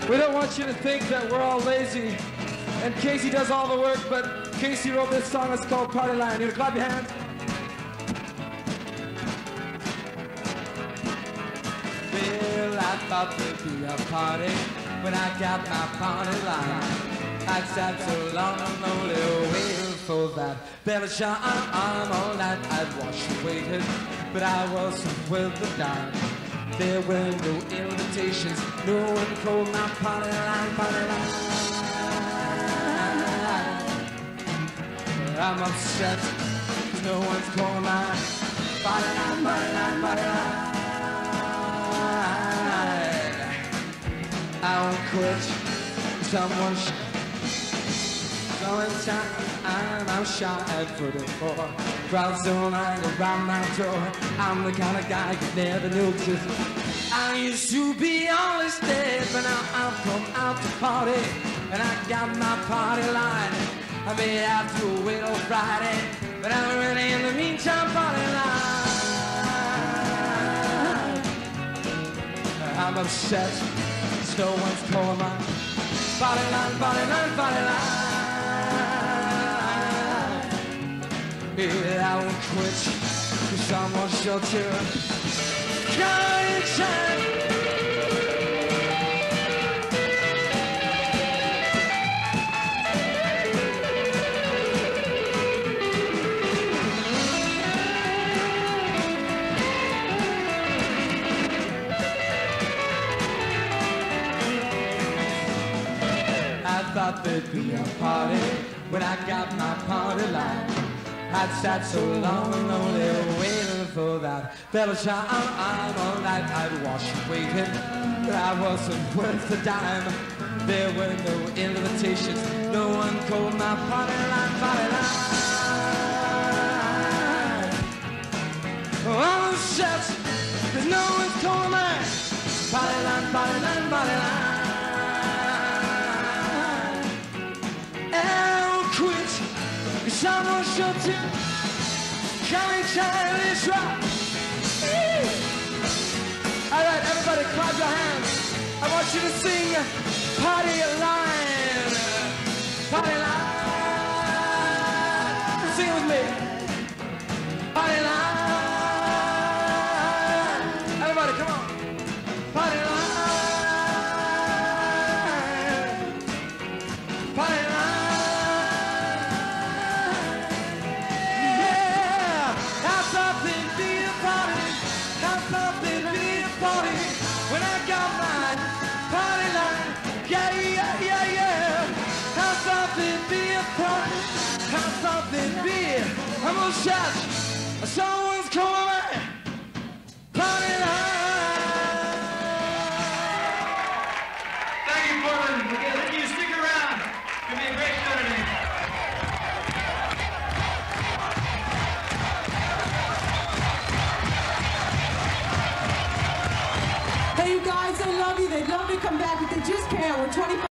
We don't want you to think that we're all lazy and Casey does all the work, but Casey wrote this song that's called Party Line. You wanna clap your hands? Well, I thought there'd be a party when I got my party line. I'd sat so long and lonely waiting for that bell to chime all night. I'd watched and waited, but I wasn't with the dime. There were no invitations, no one called my party line, party line. I'm upset, 'cause no one's calling my party line, party line, party line. I won't quit, someone's time I'm shy at 44. Crowds don't hang around my door. I'm the kind of guy you never notice. I used to be always dead, but now I've come out to party, and I got my party line. I may have to wait on Friday, but I'm ready in the meantime, party line. I'm upset, 'cause no one's calling my party line, party line, party line. I won't quit, 'cause someone shall turn. Kind time. I thought there'd be a party when I got my party line. I'd sat so long and lonely waiting for that bell to chime all night. I'd watched and waited, but I wasn't worth a dime. There were no invitations, no one called my party line, party line. Oh, I'm upset, 'cause no one's calling my party line, party line, party line. I'll quit, 'cause someone should too. Coming time is right. All right, everybody, clap your hands. I want you to sing Party Line. Party Line. Sing it with me. Party Line. Everybody, come on. Party Line. Party Line. When I got my party line, yeah, yeah, yeah, yeah. How something be a party, how something be. I'm gonna shout, someone's calling my party line. Thank you, Portland. Okay, thank you. Stick around. It's gonna be a great show today. Hey, you guys, they love you. They'd love to come back, but they just can't. We're 25.